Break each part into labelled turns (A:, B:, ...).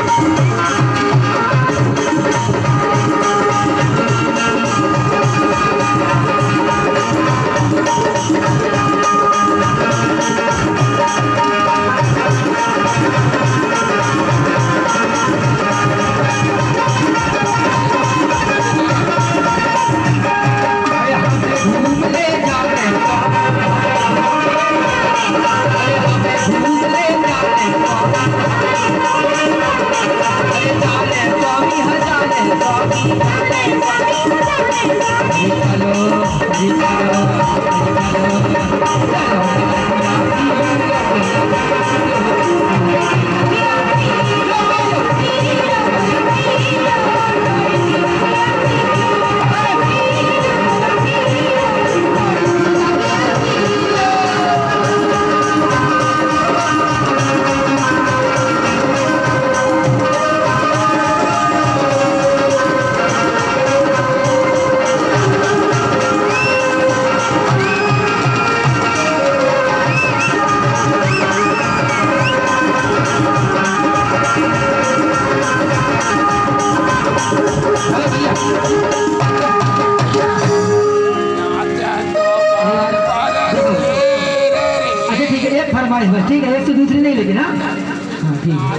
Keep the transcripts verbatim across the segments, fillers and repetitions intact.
A: ठीक है, एक से दूसरी नहीं लेकिन हाँ हाँ ठीक है।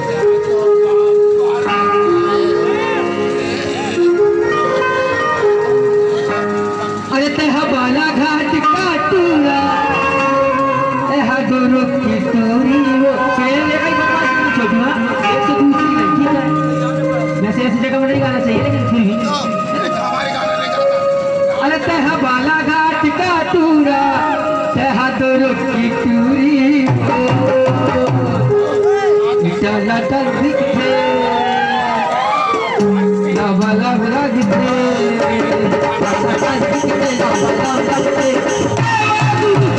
A: अरे तेहा बाला घाट का टूरा तेहा दोनों की टूरी वो छोटी हाँ एक से दूसरी नहीं ठीक है। वैसे ऐसी जगह में नहीं गाना चाहिए लेकिन फिर भी अरे तेहा बाला घाट का टूरा तेहा दोनों की टूरी चला चल दिखे लवा लवा दिखे